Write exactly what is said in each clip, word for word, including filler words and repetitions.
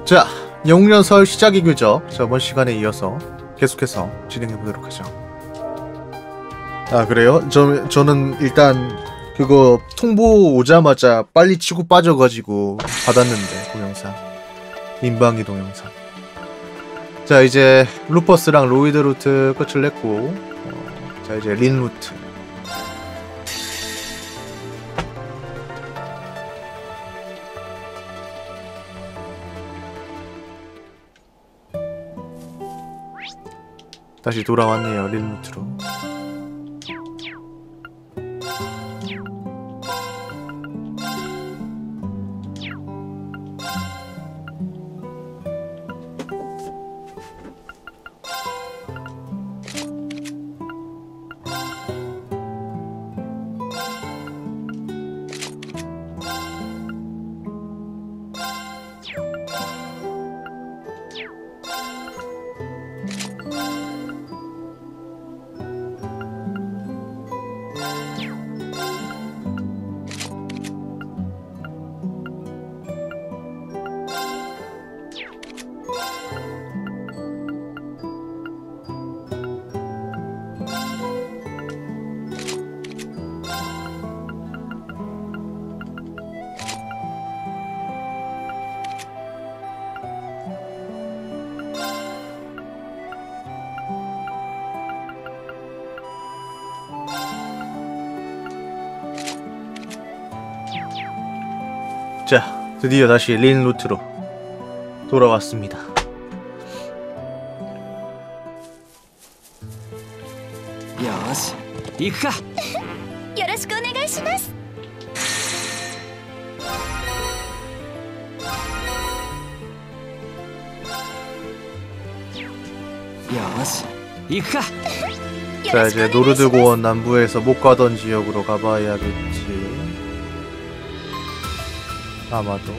자, 영웅연설 시작이죠. 저번 시간에 이어서 계속해서 진행해보도록 하죠. 아, 그래요? 저, 저는 일단 그거 통보 오자마자 빨리 치고 빠져가지고 받았는데, 동영상. 민방위 동영상. 자, 이제 루퍼스랑 로이드 루트 끝을 냈고, 어, 자, 이제 린 루트. 다시 돌아왔네요, 린 루트로. 자, 드디어 다시 린 루트로 돌아왔습니다. 요시, 이쿠까. 요로시쿠 오네가이시마스. 요시, 이쿠까. 자, 이제 노르드 고원 남부에서 못 가던 지역으로 가봐야겠지. 아마도.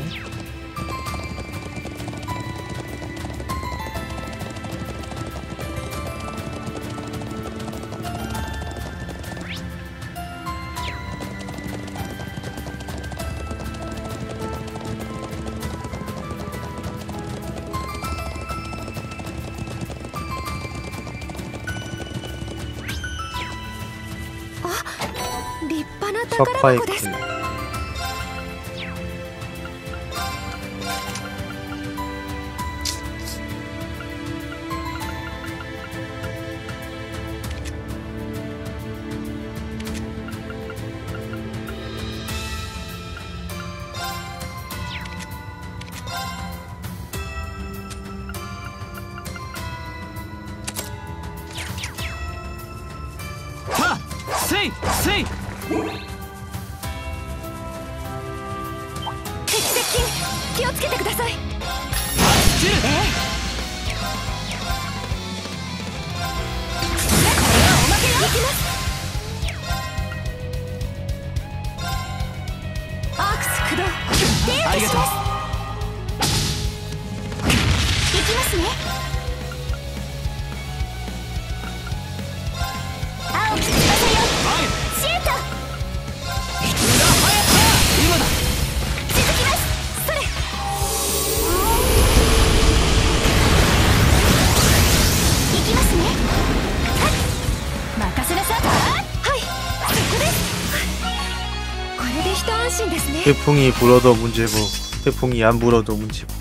석파이크. 하! 세이! 세이! 태풍이 불어도 문제고 태풍이 안 불어도 문제고.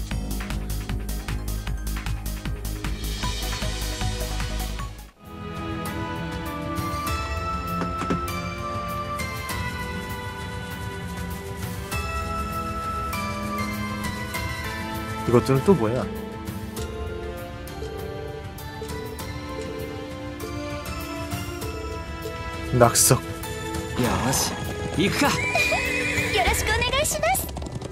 이것들은 또 뭐야? 낙석. 요시, 이쿠까. 요로시쿠 오네가이시마스.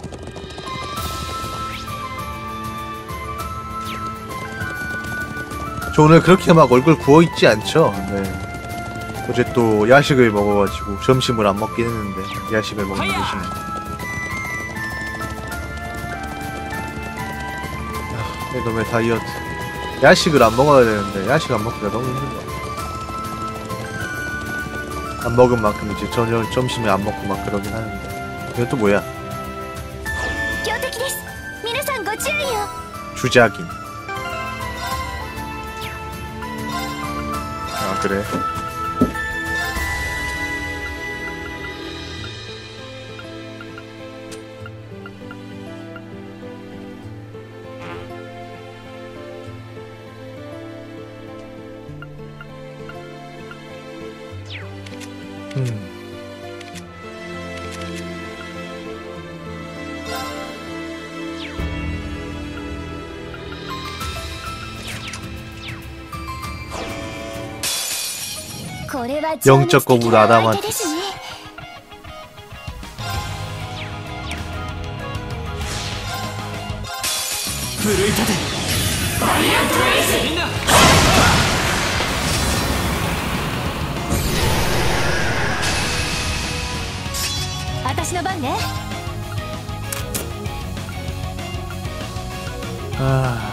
저 오늘 그렇게 막 얼굴 부어있지 않죠? 네. 어제 또 야식을 먹어가지고 점심을 안 먹긴 했는데 야식을 먹는 대신에 아, 이놈의 다이어트. 야식을 안 먹어야 되는데 야식 안 먹기가 너무 힘든 거. 안 먹은 만큼 이제 저녁 점심에 안 먹고 막 그러긴 하는데. 이건 또 뭐야? 皆さんご注意を。 주작인. 아 그래. 음. 영적 거부 아담한테스. 아.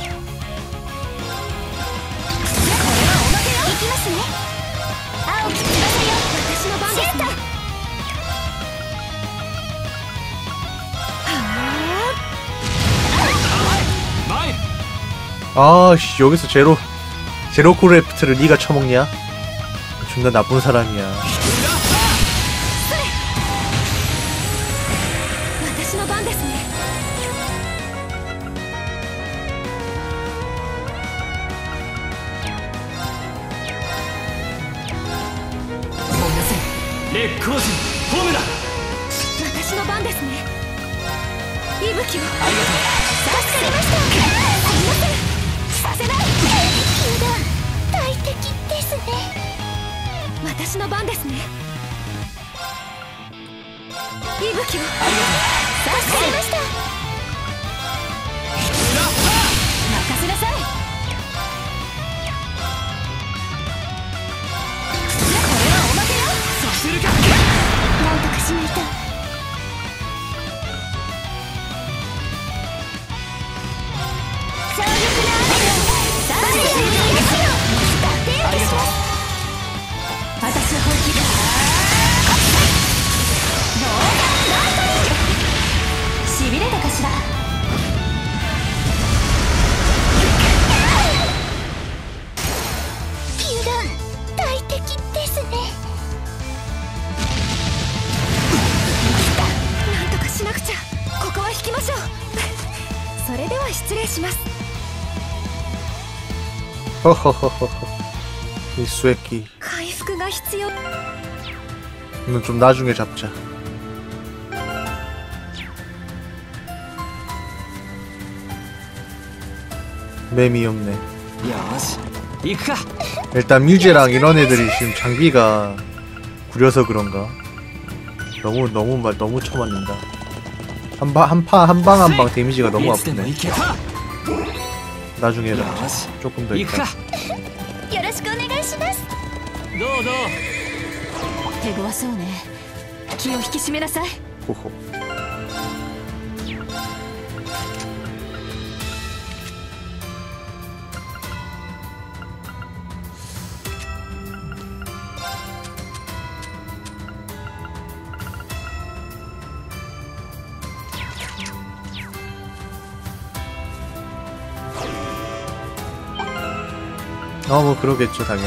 아씨 여기서 제로 제로 크래프트를 네가 처먹냐? 존나 나쁜 사람이야. 허허허허허. 이 쇠끼. 이건 좀 나중에 잡자. 맴이 없네. 일단 뮤제랑 이런 애들이 지금 장비가 구려서 그런가? 너무 너무 말 너무 쳐맞는다. 한방 한파 한 방 한 방 데미지가 너무 아프네. 나중에 조금 더 있다. 호호. 어, 뭐 그러겠죠 당연히.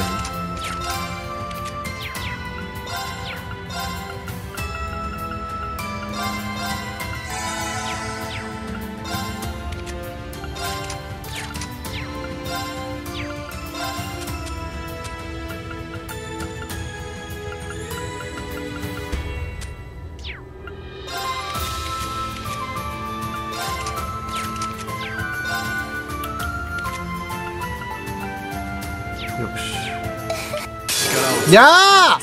야!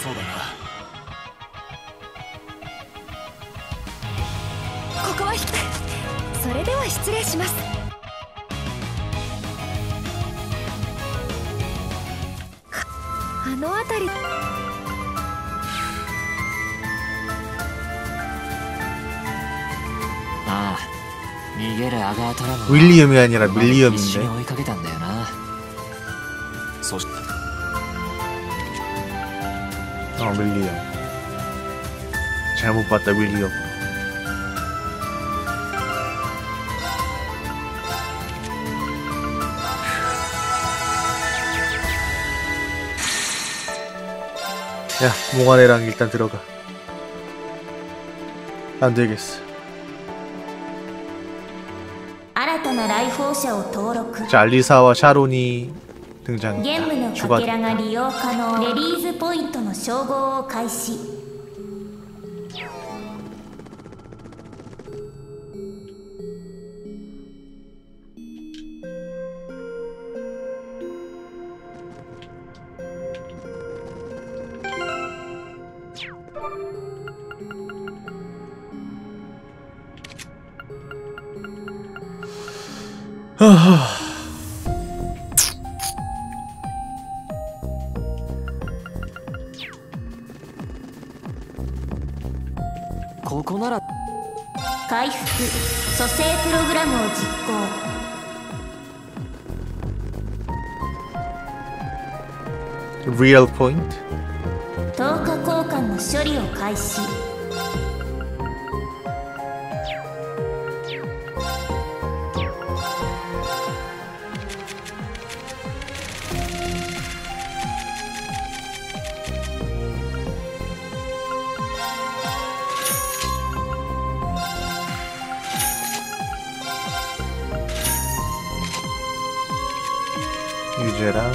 윌리엄이 아니라 밀리엄인데. 어, 윌리엄. 잘못 봤다, 윌리엄. 야, 몽환애랑 일단 들어가. 안 되겠어. 新たな来訪者を登録 자, 알리사와 샤론이 ゲーム 등장했다. のかけらが利用可能レリーズポイントの照合を開始ここなら回復蘇生プログラムを実行 Real point? とおか交換の処理を開始 유재랑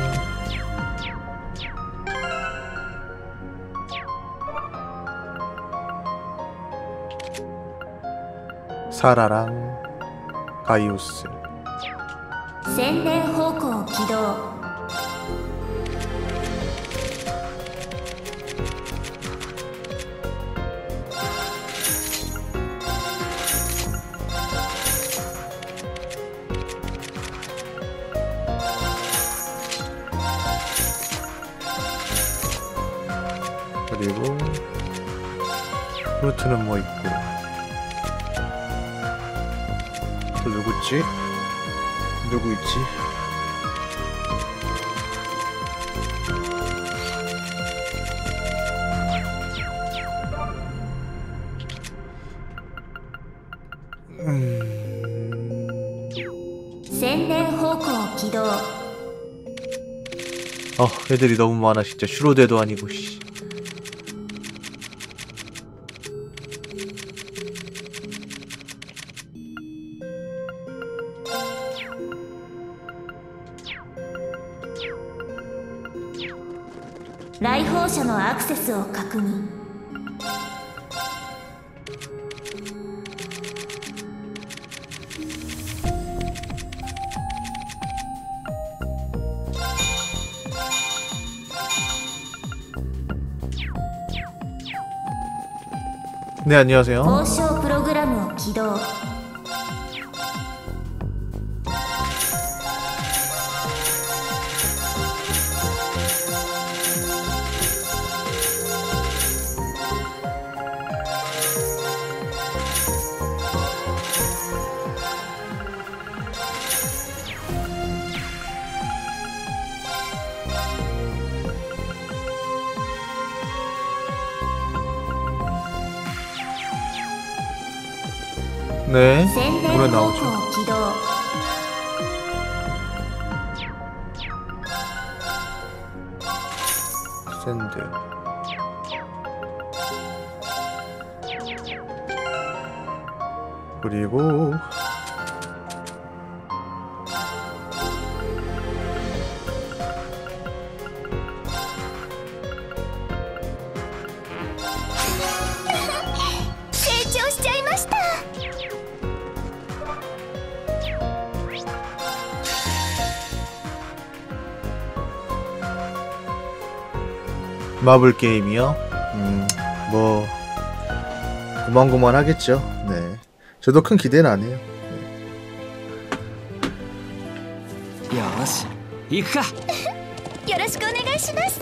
사라랑 바이오스 宣伝方向起動 그리고 루트는 뭐 있고 또 누구 있지? 누구 있지? 음... 宣伝方向起動 어, 애들이 너무 많아 진짜. 슈로데도 아니고 씨. 来訪者のアクセスを確認 네, 안녕하세요. 交渉プログラムを起動 네, 宣伝 노래 方 나오죠. 向起動 샌드. 그리고 마블 게임이요? 음, 뭐 고만고만 하겠죠. 네, 저도 큰 기대는 안 해요. 네. よし行くかよろしくお願いします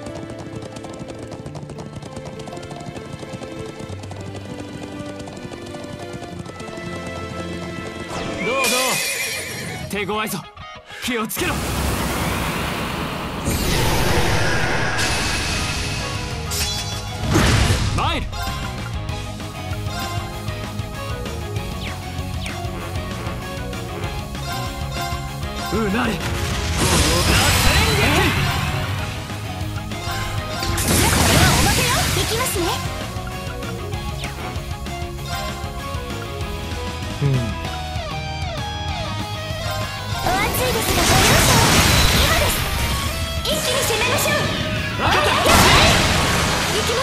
どうどう手強いぞ気をつけろマイルうなれ豪華戦撃きますね。 음. お熱いですがご容赦を。今です。一気に攻めましょう。 分かった。 行きます。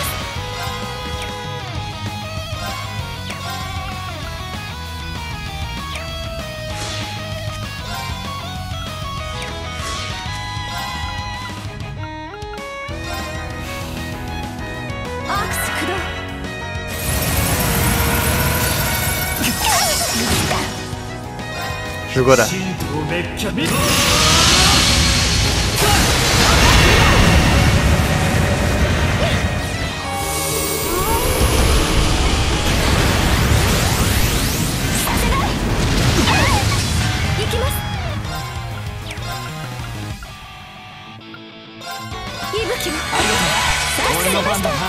アークス駆動。 죽어라. 神道滅却見。 行きます。息吹を。 俺の番だな。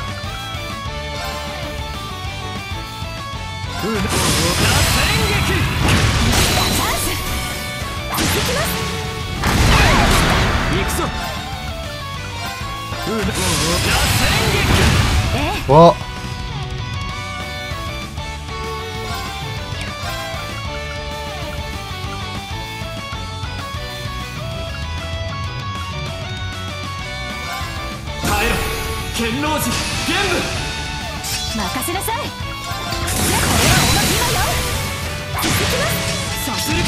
うな。戦撃。 行くぞ。うな。戦撃。 와. 耐えろ。剣老寺玄武。 任せなさい。これはおまじまよ。続きます。 させるか。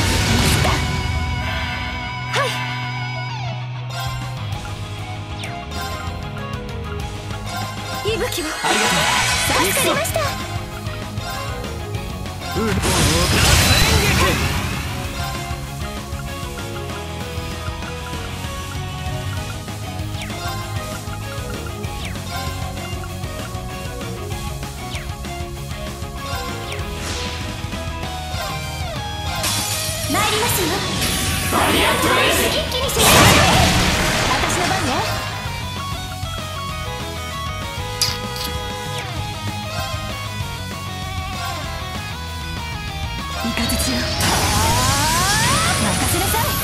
息吹を。 ありがとう。 助かりました。 うな。戦撃。 参りますよ。バリアントレイス。一気に攻めましょう。私の番ね。イカズチよ。任せなさい。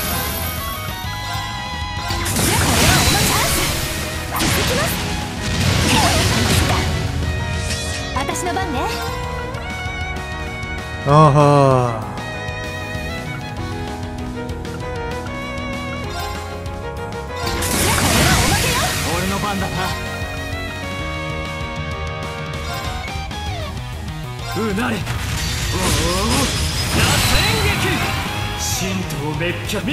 これはおのチャンス。続きます。私の番ね。 아하. 俺の番だな。うなれ。おお。螺旋撃。神道滅却見。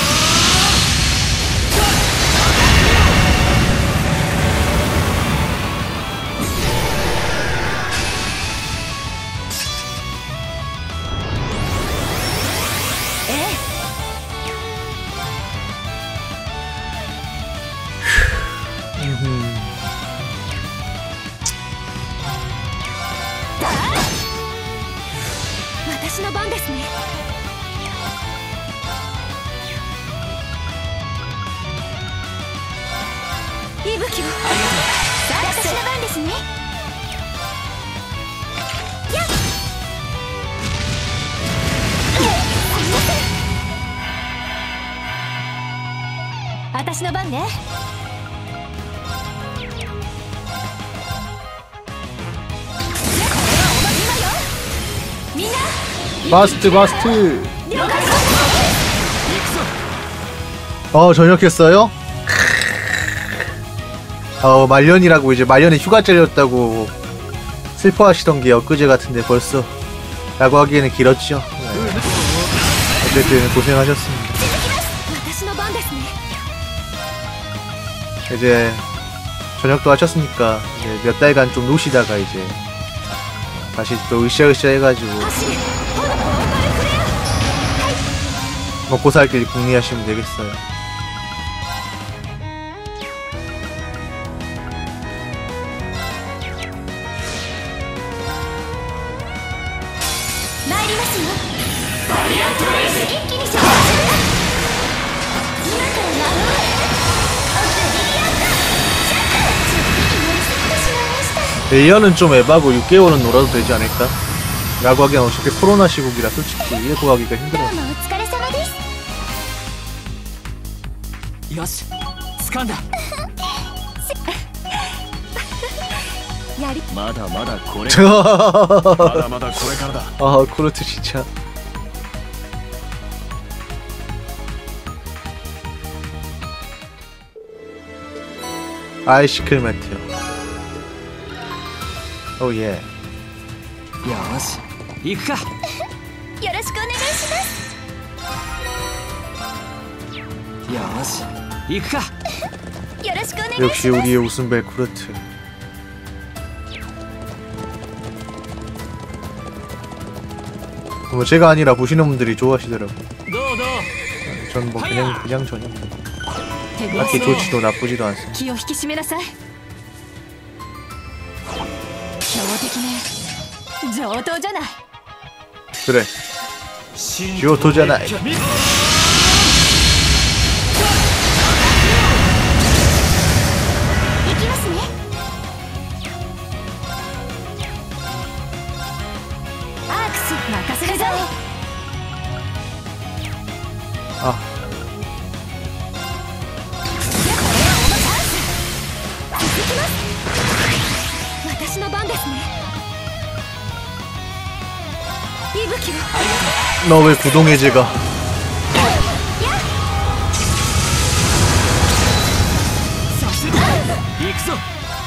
私の番ですね。息吹を。さあ、私の番ですね。やっ。私の番ね。 바스트 바스트. 어 전역했어요? 어 말년이라고 이제 말년에 휴가 잘렸다고 슬퍼하시던 게 엊그제 같은데 벌써 라고 하기에는 길었죠. 네. 어쨌든 고생하셨습니다. 이제 전역도 하셨으니까 이제 몇 달간 좀 노시다가 이제 다시 또 으쌰으쌰 해가지고 먹고 살 길 궁리하시면 되겠어요. 일 년은 좀 에바고 육 개월은 놀아도 되지 않을까? 라고 하기엔 어차피 코로나 시국이라 솔직히 일 구하기가 힘들어. よし、掴んだ。 やりまだまだこれまだまだこれからだ。 아 쿠르트 진짜. 아이시클 매트요. 오예. よし行くか。 よろしくお願いします。 よし行くか。 よろしくお願いし 역시 ます。 우리의 웃음벨 쿠르트. 뭐 제가 아니라 보시는 분들이 좋아하시더라고. どうどう。 전 뭐 그냥 그냥 전혀 뭐 手 딱히 強そう 좋지도 나쁘지도 않습니다. 気を引き締めなさい。強敵ね。上等じゃない。 그래. 上等じゃない。 行きますね。アークス任せるぞ。 아 続きます。私の番ですね。息吹を。 너 왜 구동해제가? させて行くぞ。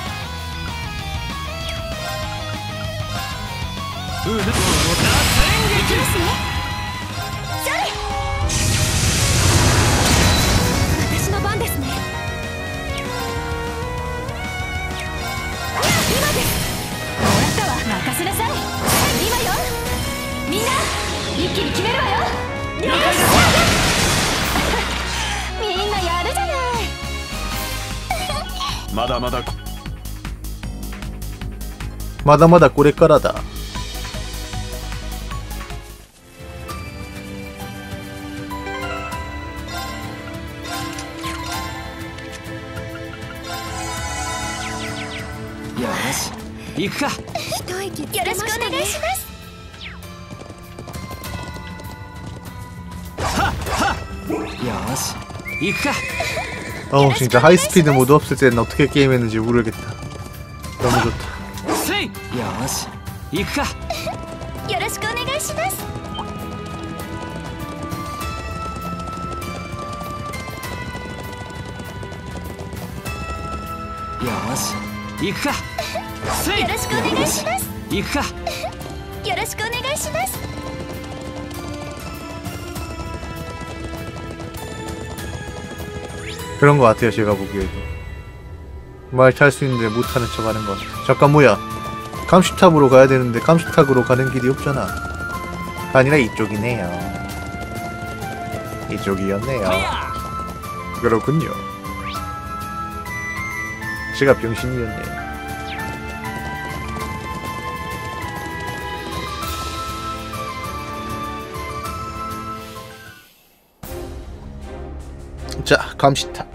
うな打線撃。 行きますね。それ。私の番ですね。今です。終わったわ。任せなさい。今よ。みんな一気に決めるわよ。みんなやるじゃない。 まだまだ 마다마다 꼬레까라다. よし行くか。 一息つけましたね。よろしくお願いします。 よし行くか。 어 진짜 하이스피드 모드 없을 때는 어떻게 게임했는지 모르겠다. 너무 좋다. せいよし行くか。 よろしくお願いします。 よし行くか。せいよろしくお願いします。 行くか。 よろしくお願いします。 그런 것 같아요 제가 보기에도. 말 탈 수 있는데 못하는 척 하는 것 같아. 잠깐 뭐야 감시탑으로 가야 되는데 감시탑으로 가는 길이 없잖아. 아니라 이쪽이네요. 이쪽이었네요. 그렇군요. 제가 병신이었네요. 자, 감시탑.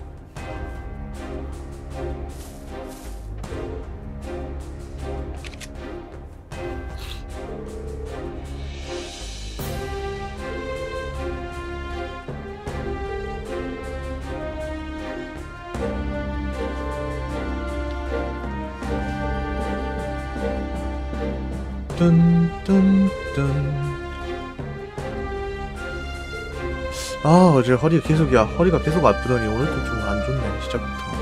뚠뚠뚠. 아 어제 허리 계속 야 허리가 계속 아프더니 오늘도 좀 안 좋네 시작부터.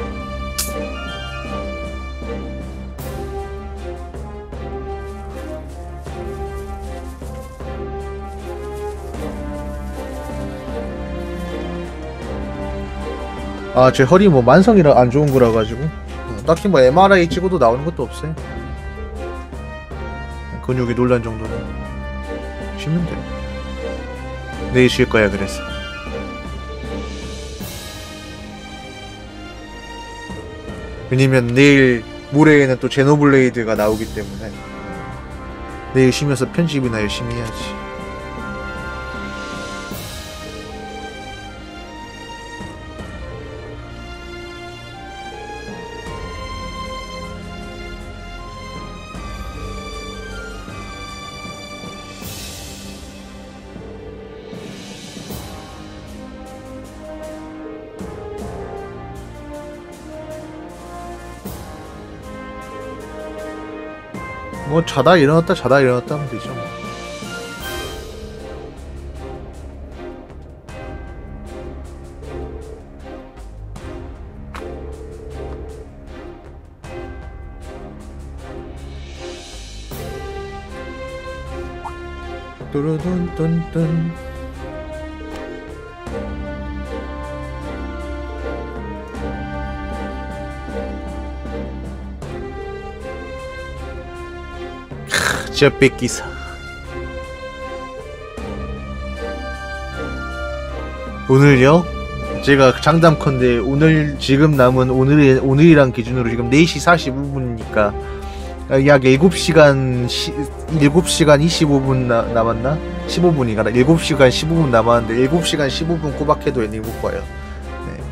아 제 허리 뭐 만성이라 안 좋은 거라 가지고 딱히 뭐 엠알아이 찍어도 나오는 것도 없어요. 근육이 놀란 정도는. 쉬면 돼. 내일 쉴 거야 그래서. 왜냐면 내일 모레에는 또 제노블레이드가 나오기 때문에 내일 쉬면서 편집이나 열심히 해야지. 뭐 자다 일어났다 자다 일어났다 하면 되죠. 뭐. 뚜루둔뚠뚠. 크, jet백 기사. 오늘요? 제가 장담컨대 오늘 지금 남은 오늘의 오늘이랑 기준으로 지금 네 시 사십오 분이니까 약 일곱 시간 시, 일곱 시간 이십오 분 나, 남았나? 십오 분이가 일곱 시간 십오 분 남았는데 일곱 시간 십오 분 꼬박해도 애니 못 봐요. 네.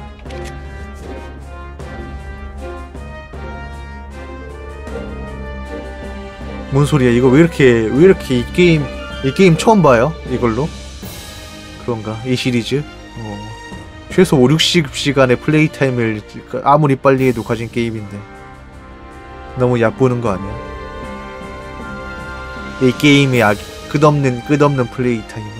뭔 소리야? 이거 왜 이렇게 왜 이렇게 이 게임 이 게임 처음 봐요? 이걸로? 그런가? 이 시리즈? 어. 최소 오, 육십 시간의 플레이 타임을 아무리 빨리 해도 가진 게임인데 너무 얕보는 거 아니야? 이 게임의 아, 끝없는 끝없는 플레이 타임을.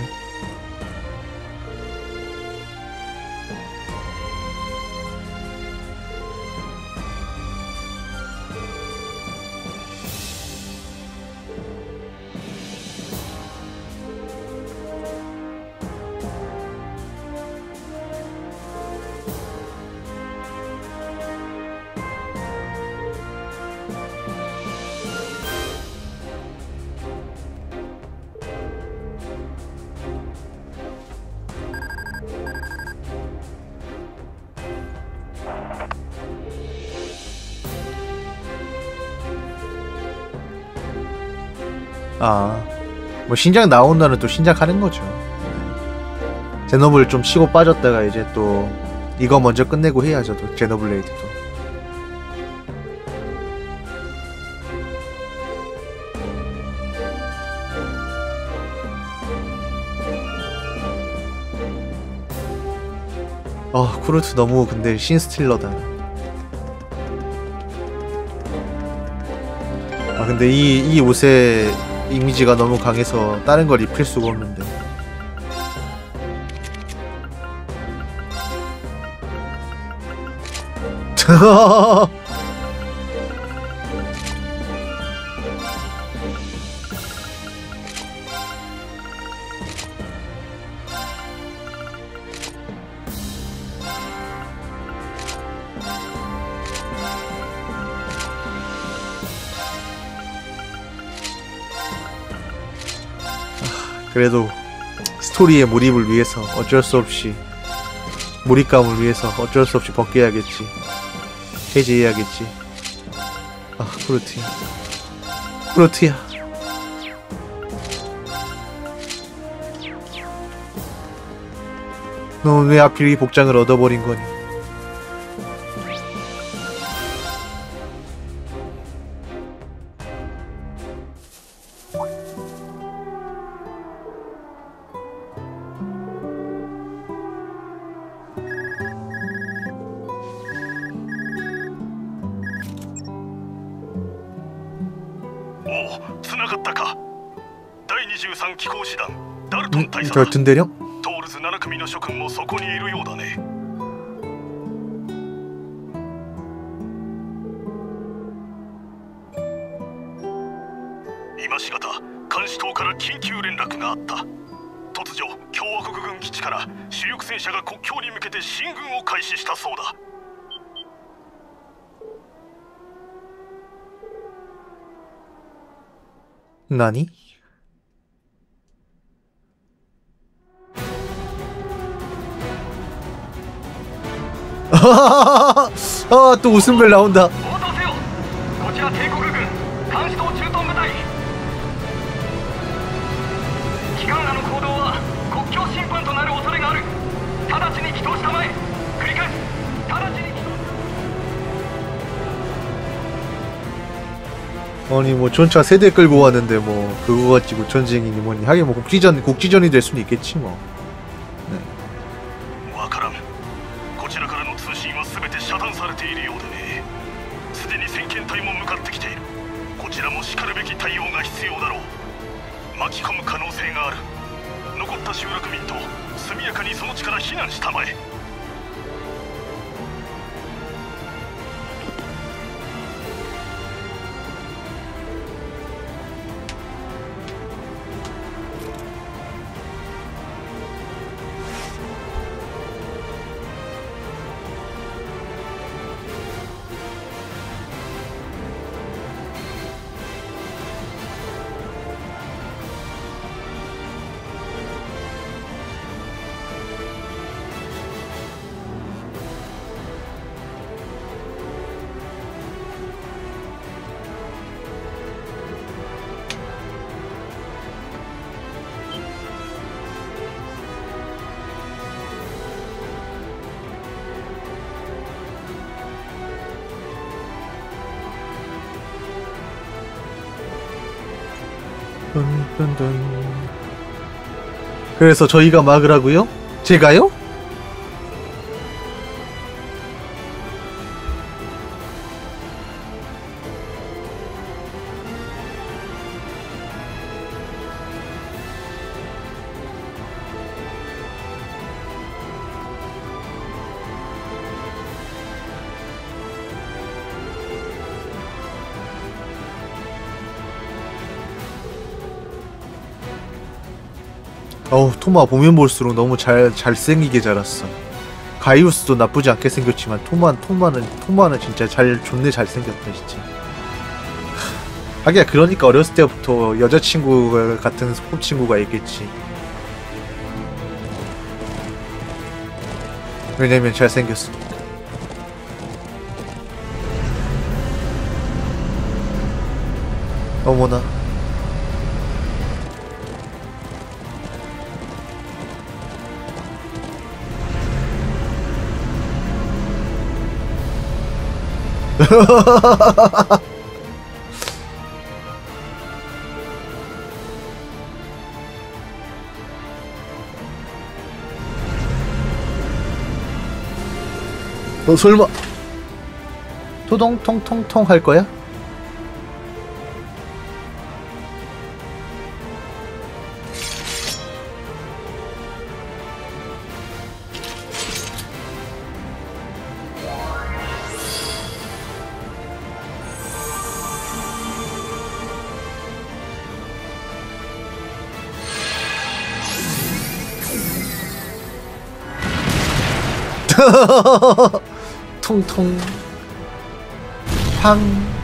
아, 뭐 신작 나온 날은 또 신작하는 거죠. 제노블 좀 치고 빠졌다가 이제 또 이거 먼저 끝내고 해야죠. 또 제노블레이드도. 아, 쿠르트 너무 근데 신스틸러다. 아, 근데 이, 이 옷의 이미지가 너무 강해서 다른 걸 입힐 수가 없는데. 그래도 스토리의 몰입을 위해서 어쩔 수 없이 몰입감을 위해서 어쩔 수 없이 벗겨야겠지. 해제해야겠지. 아, 쿠르트야. 쿠르트야. 넌 왜 하필 이 복장을 얻어버린 거니? 저 든대령? トールズなな組の諸君もそこにいるようだね。今しがた監視塔から緊急連絡があった。突如共和国軍基地から主力戦車が国境に向けて進軍を開始したそうだ。 何? 아, 또 웃음벨 나온다. 아니 뭐 전차 세대 끌고 왔는데 뭐 그거 가지고 전쟁이니 뭐니 하긴 뭐 국지전 국지전이 될 수는 있겠지 뭐. 네. 遮断されているようでね。すでに先遣隊も向かってきている。こちちらもしかるべき対応が必要だろう。巻き込む可能性がある。残った集落民と速やかにその地から避難したまえ。 그래서 저희가 막으라고요? 제가요? 어우, 토마 보면 볼수록 너무 잘, 잘생기게 자랐어. 가이우스도 나쁘지 않게 생겼지만 토마, 토마는, 토마는 진짜 잘, 존내 잘생겼다, 진짜. 하기야, 그러니까 어렸을 때부터 여자친구 같은 소꿉친구가 있겠지. 왜냐면 잘생겼으니까. 어머나. 너 설마 토동통통통 할 거야? 통통 팡.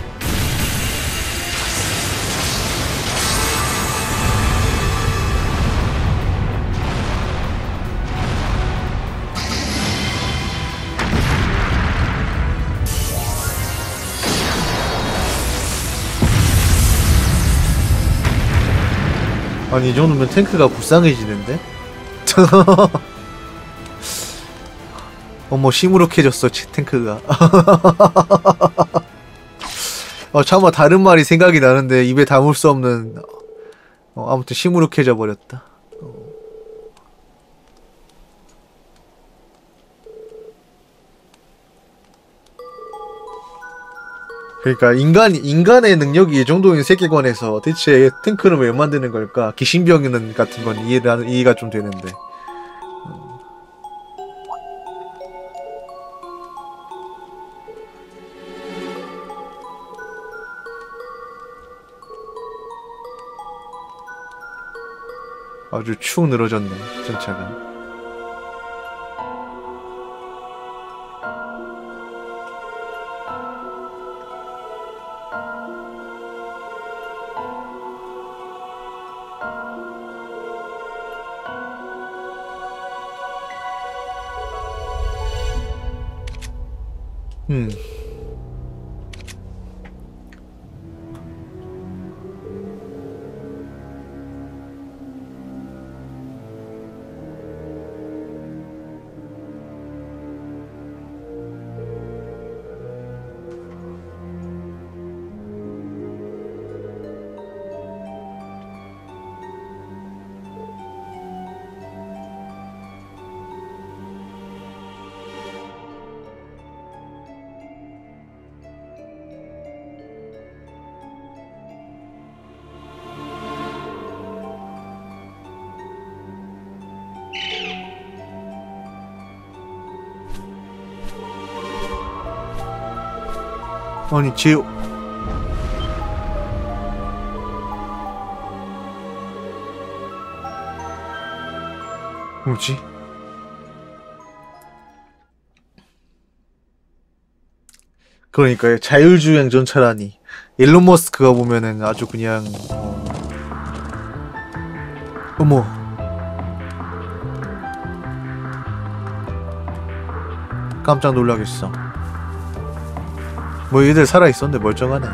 아니 이 정도면 탱크가 불쌍해지는데? 어머 시무룩해졌어 탱크가. 어 차마 다른 말이 생각이 나는데 입에 담을 수 없는. 어, 아무튼 시무룩해져 버렸다. 어. 그러니까 인간 인간의 능력이 이 정도인 세계관에서 대체 탱크를 왜 만드는 걸까? 귀신병이는 같은 건 이해가 이해가 좀 되는데. 아주 축 늘어졌네 전차가. 음. 아니 제 뭐지? 그러니까요. 자율주행 전차라니. 일론 머스크가 보면은 아주 그냥 어... 어머. 깜짝 놀라겠어. 뭐 얘들 살아있었는데 멀쩡하네.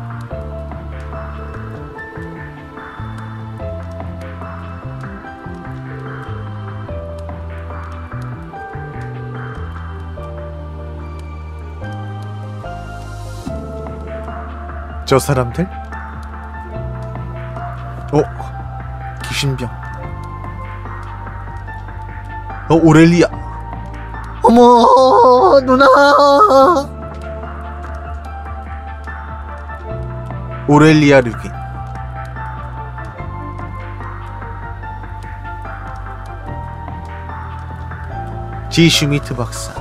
저 사람들? 어? 귀신병. 어? 오렐리아. 어머 누나. 오렐리아 르긴. 지 슈미트 박사.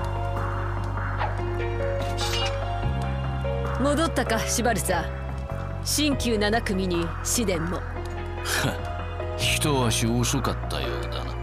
戻ったかシバルサ。新旧なな組に試練も。 一足遅かったようだな。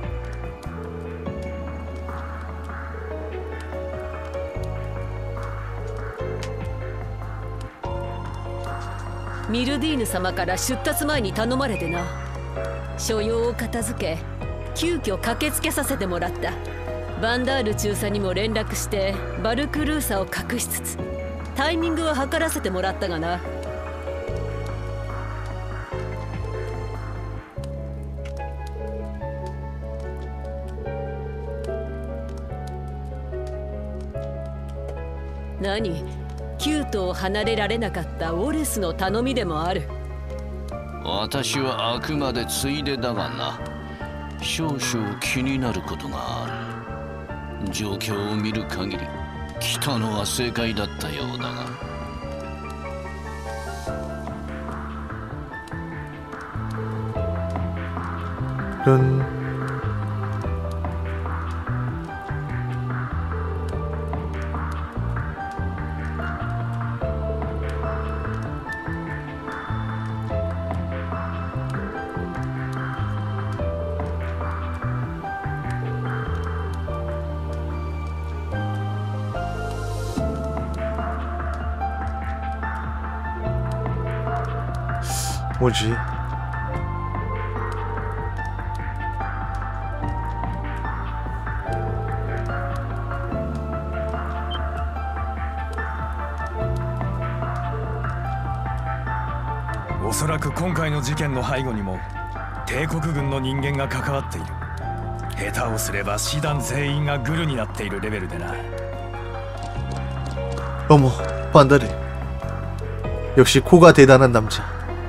ミルディーヌ様から出立前に頼まれてな。所用を片付け急遽駆けつけさせてもらった。バンダール中佐にも連絡してバルクルーサを隠しつつタイミングを計らせてもらったがな。何？キュートを離れられなかったオレスの頼みでもある。 私はあくまでついでだがな。少々気になることがある。状況を見る限り来たのは正解だったようだが。 른 뭐지? おそらく今回の事件の背後にも帝国軍の人間が関わっている。下手をすれば師団全員がグルになっているレベルでな。 어머, 반다르. 역시 코가 대단한 남자.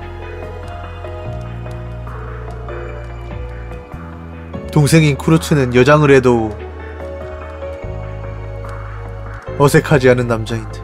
동생인 쿠르츠는 여장을 해도 어색하지 않은 남자인데.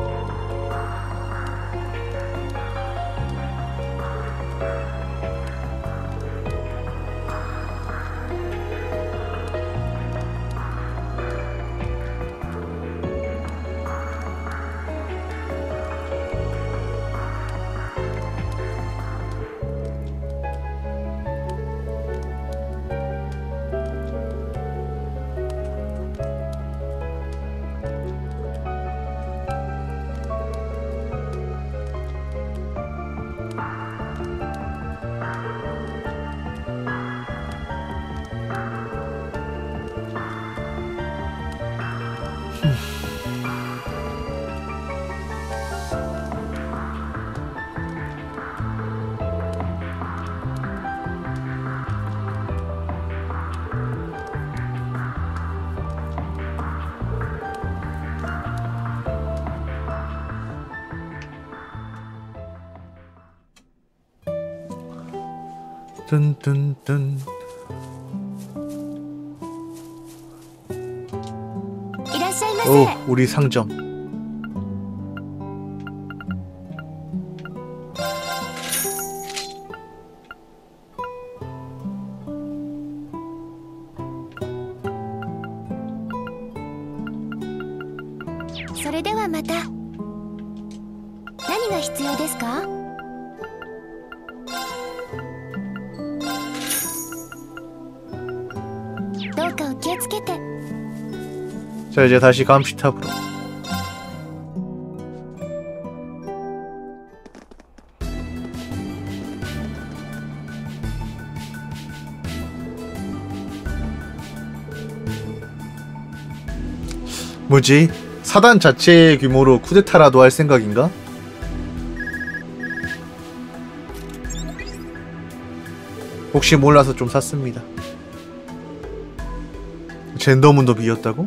뜬뜬뜬. 오, 우리 상점. 何が必要ですか？どうかお気をつけて。 자, 이제 다시 감시탑으로. 뭐지? 사단 자체의 규모로 쿠데타라도 할 생각인가? 혹시 몰라서 좀 샀습니다. 젠더문도 비었다고?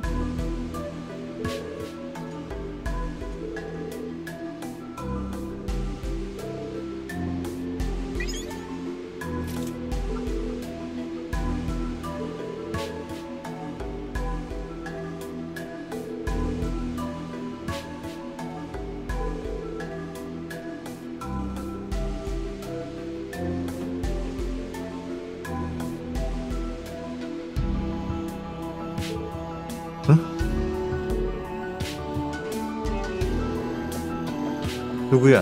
누구야?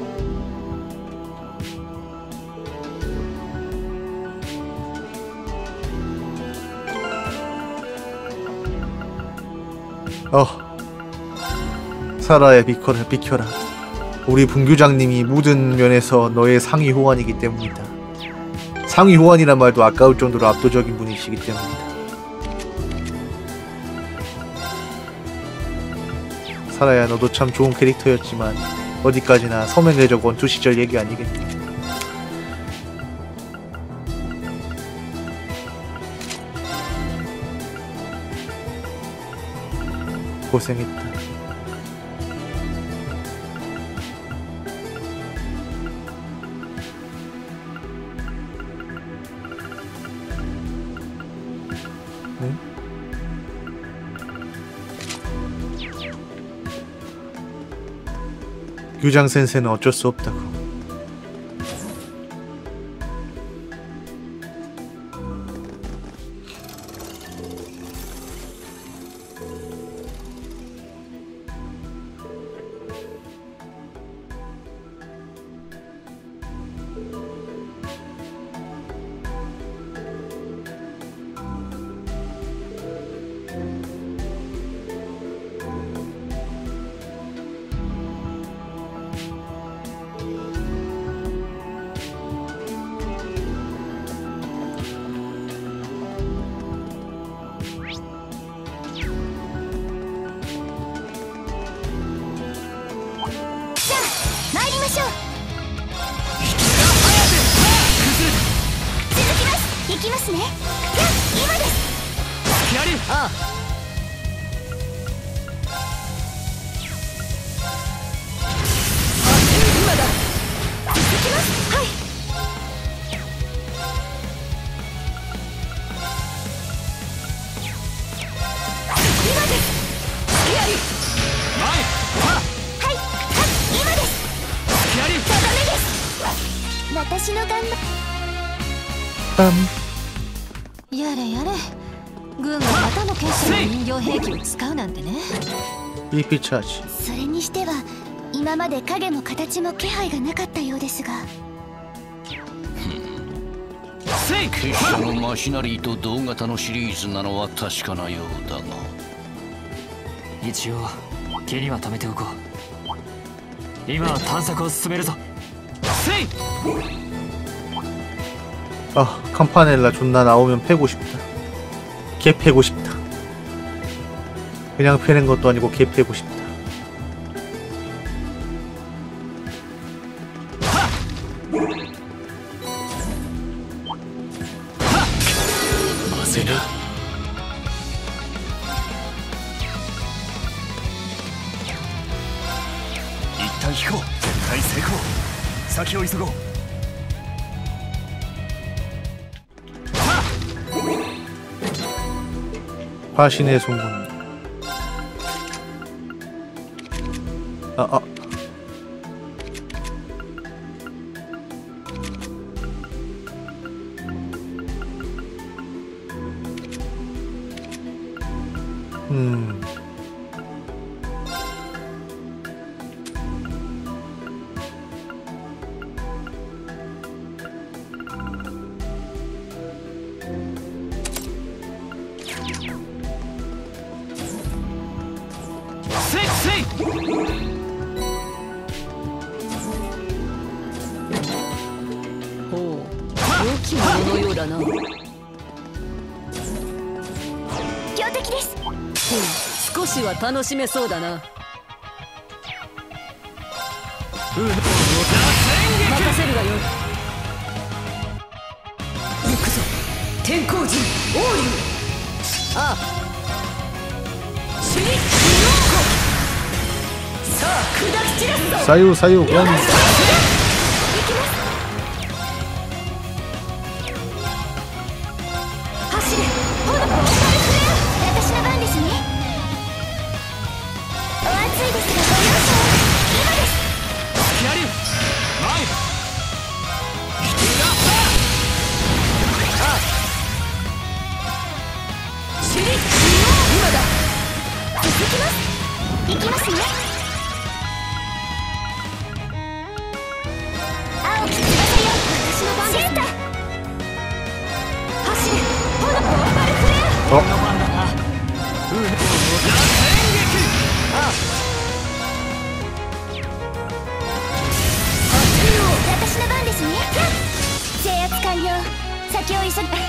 어, 사라야 비켜라, 비켜라. 우리 분규장님이 모든 면에서 너의 상위 호환이기 때문이다. 상위 호환이란 말도 아까울 정도로 압도적인 분이시기 때문이다. 사라야, 너도 참 좋은 캐릭터였지만 어디까지나 서명해적 원투 시절 얘기 아니겠니? 고생했다. 응? 규장 센세는 어쩔 수 없다고. 이피 차지. それにしては今まで影も形も気配がなかったようですが。 結社のマシナリーと同型のシリーズなのは確かなようだが、 一応気には留めておこう。今は探索を進めるぞ。 아, 캄파넬라 존나 나오면 패고 싶다. 개 패고 싶다. 그냥 패는 것도 아니고 개 패고 싶다. 마세나. 일단 히코, 다이 세코. 사키を急ごう. 화신의 송곳니. 아, 아. 음. せいせい。 ほう、大きなもののようだな。 強敵です。 少しは楽しめそうだな。任せるがよい。行くぞ天候人王竜。ああシュリックさあ砕き散らすぞ。 左右左右ワン。 走れほら私の番ですね。お暑いですがご容赦を。今です。 スキアリュー前。 シュリック今だ。 続きます。行きますね。青き翼よ私の番ですね。走れほらバルフレア。 俺の番だな。 私の番ですね。制圧完了。先を急ぐ。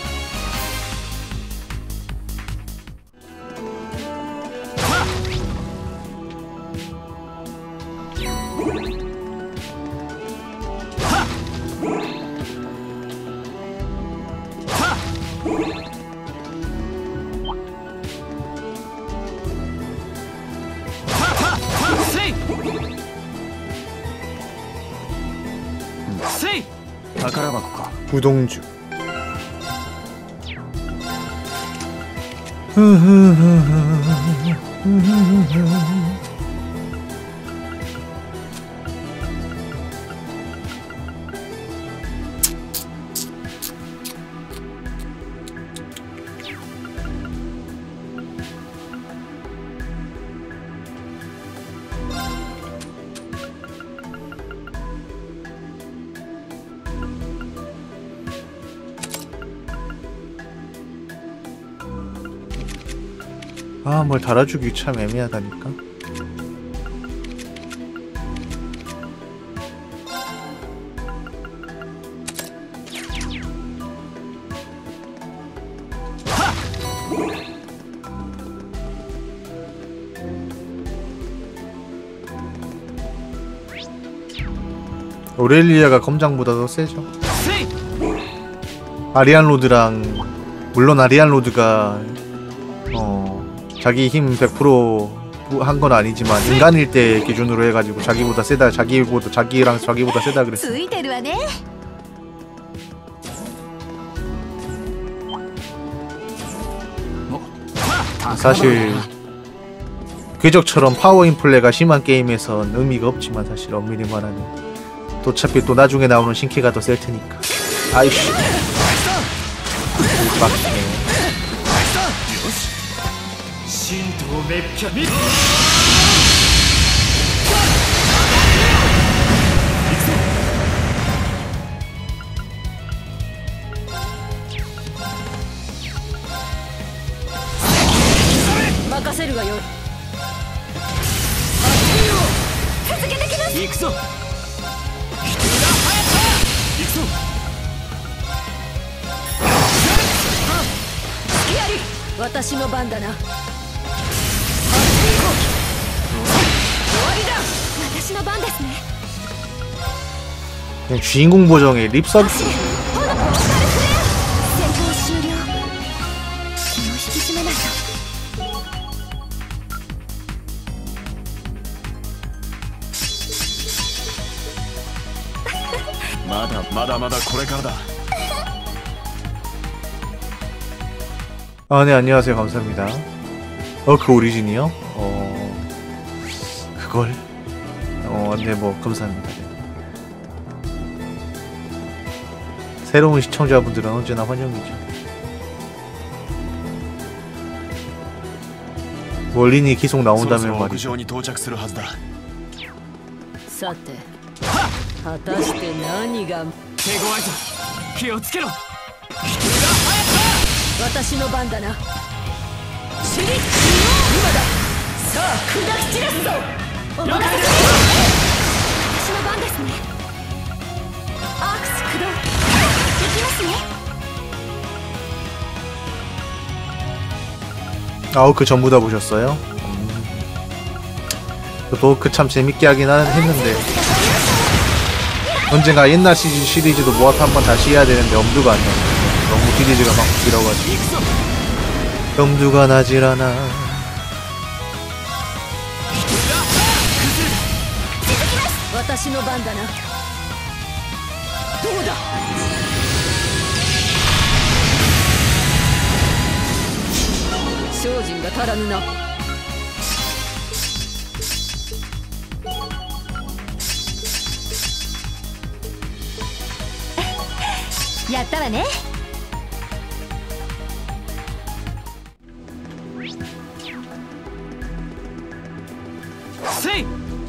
宝箱か。 うどんじゅ。아, 뭘 달아주기 참 애매하다니까. 오렐리아가 검장보다 더 세죠. 아리안 로드랑 물론 아리안 로드가 어 자기 힘 백 퍼센트 한 건 아니지만 인간일 때 기준으로 해가지고 자기보다 세다 자기보다 자기랑 자기보다 세다 그랬어. 사실 궤적처럼 파워 인플레가 심한 게임에선 의미가 없지만 사실 엄밀히 말하면 또 어차피 또 나중에 나오는 신캐가 더 셀 테니까. 아이씨. 빡치네. 그냥 주인공 보정의 립 서비스. 아, 네, 안녕하세요. 감사합니다. 어, 그 오리진이요? 어... 그걸? 어, 네, 뭐, 감사합니다. 새로운 시청자분들은 언제나 환영이죠. 멀린이 계속 나온다면 말이죠. さて、果たして何が手強いぞ。気をつけろ。 私の番だな。 シリ今ださあ砕き散らすぞお任せください私の番ですねアークス駆動行きますね 아우크 전부 다 보셨어요? 음. 도우크 참 재밌게 하긴 하, 했는데 언젠가 옛날 시리즈, 시리즈도 모아서 한번 다시 해야 되는데 엄두가 안 나네. 너무 시리즈가 막 길어가지고 엄두가 나질 않아. 私の番だなどうだ精進が足らぬなやったわねせい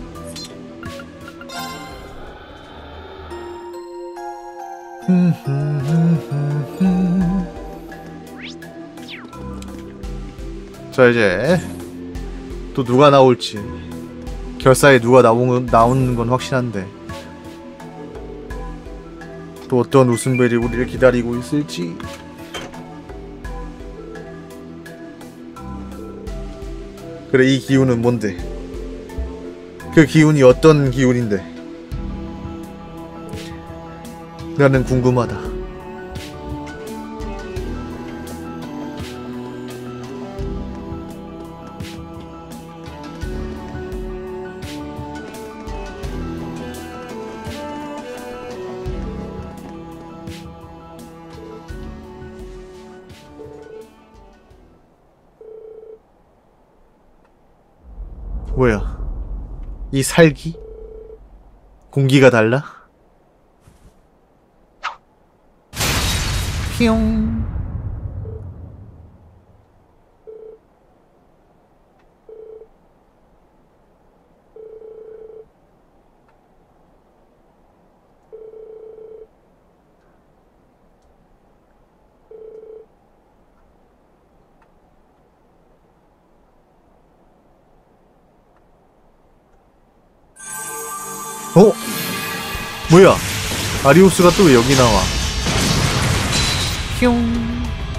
자 이제 또 누가 나올지 결사에 누가 나오, 나오는 건 확실한데 또 어떤 웃음벨이 우리를 기다리고 있을지. 그래 이 기운은 뭔데? 그 기운이 어떤 기운인데? 나는 궁금하다. 뭐야? 이 살기? 공기가 달라? 뿅. 어? 뭐야? 아리우스가 또 왜 여기 나와? 뿅.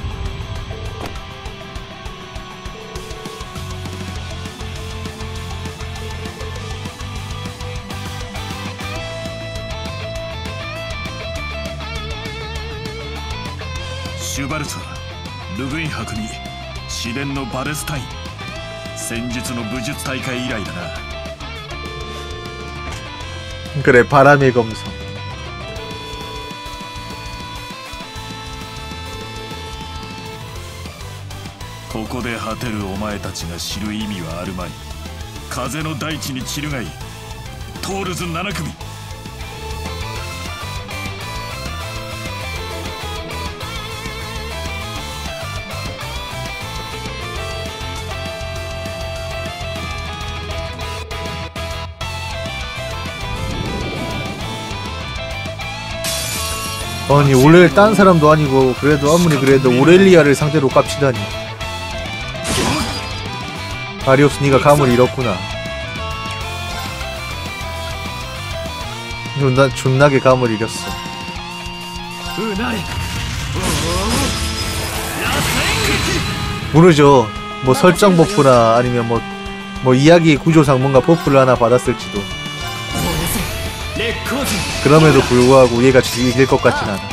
シュバルト、ルグイン博に試練のバレスタイン、戦術の武術大会以来だな。 그래 바람의 검성. ここで果てるお前たちが知る意味はあるまい。風の大地に散るがいい。トールズなな組。 아니 오렐 딴 사람도 아니고 그래도 아무리 그래도 오렐리아를 상대로 깝치다니. 아리오스 니가 감을 잃었구나. 존나, 존나게 감을 잃었어. 모르죠. 뭐 설정 버프나 아니면 뭐, 뭐 이야기 구조상 뭔가 버프를 하나 받았을지도. 그럼에도 불구하고 얘가 이길 것 같진 않아.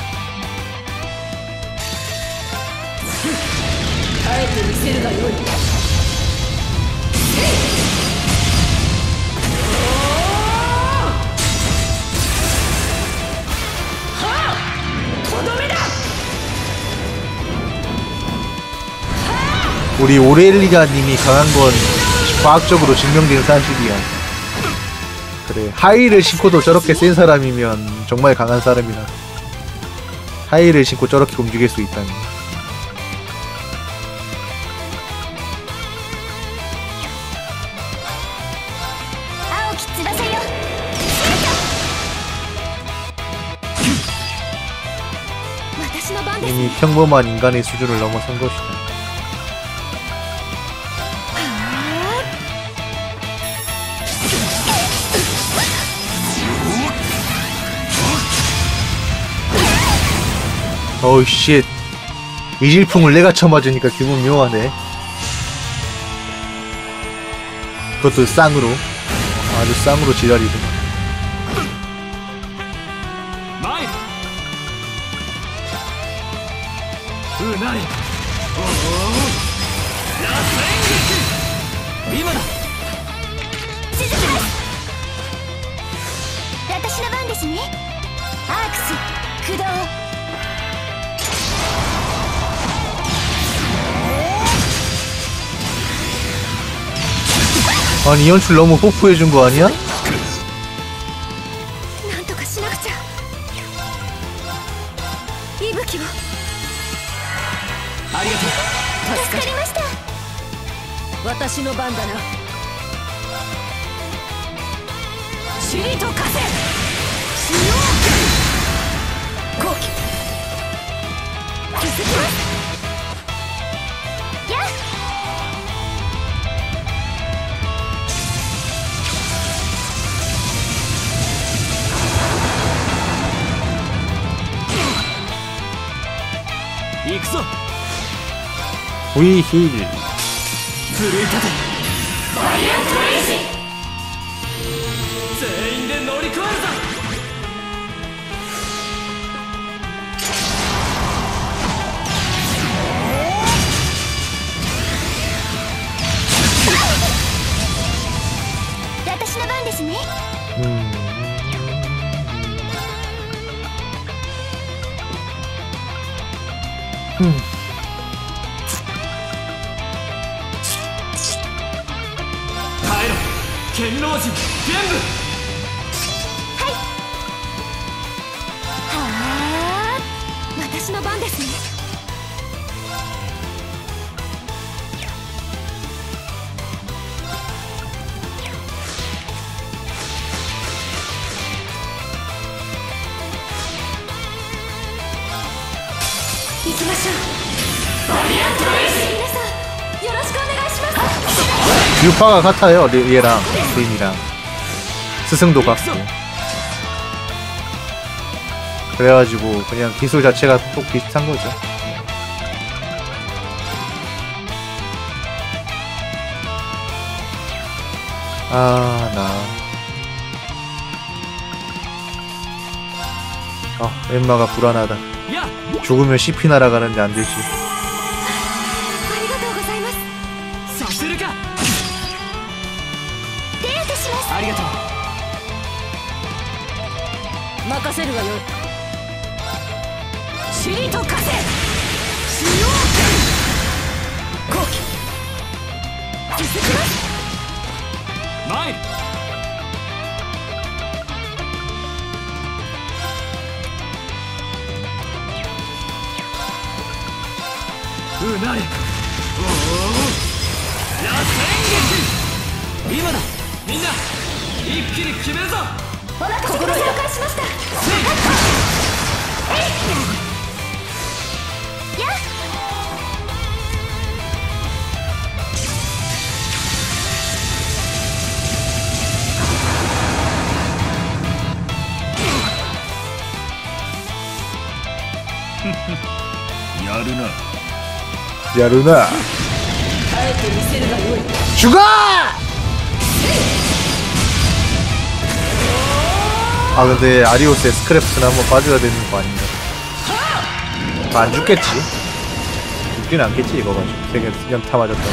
우리 오렐리아님이 강한 건 과학적으로 증명된 사실이야. 그래 하이를 신고도 저렇게 센 사람이면 정말 강한 사람이라. 하이를 신고 저렇게 움직일 수 있다니. 이미 평범한 인간의 수준을 넘어선 것이다. 어우 씨 이질풍을 내가 쳐맞으니까 기분 묘하네. 그것도 쌍으로. 아주 쌍으로 지랄이구만. 마이. 우나리.今だ。 続きます。私の番ですね。アークス駆動。 아니 이 연출 너무 호프해준 거 아니야? なんとかしなくちゃ。息吹を。 ありがとう。 助かりました。 私の番だな。塵と風使用後期続きます。やっ。 行くぞ。 위힐 奮い立て。バリアントレイジ。全員で乗り越えるぞ。 私の番ですね。 음. 음. 耐えろ剣老人玄武。 はあ、私の番ですね。行きましょう。バリアントレイジ。皆さんよろしくお願いします。 유파가 같아요. 얘랑 린이랑 스승도 같고. 그래가지고 그냥 기술 자체가 또 비슷한 거죠. 아, 나. 아, 엠마가 불안하다. 죽으면 씨피 날아가는데 안 되지. ありがとうございます。 させるか。 手当てします。 ありがとう。 任せるわよ。塵と風使用後期続きます。 参る。うなれ。おお。螺旋撃。今だ。みんな一気に決めるぞ。 お任せください。了解しました。えい。やっ。 やるな。 야루나 あえて見せるがよい。 죽어! 아 근데 아리오스의 스크래프트는 한번 빠져야 되는 거 아닌가? 안 죽겠지? 죽지는 않겠지 이거 가지고 세계 연타 맞았다고.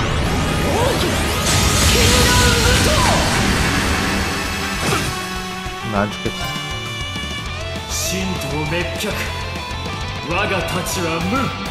안 죽겠지. 神道滅却。我がたちは無。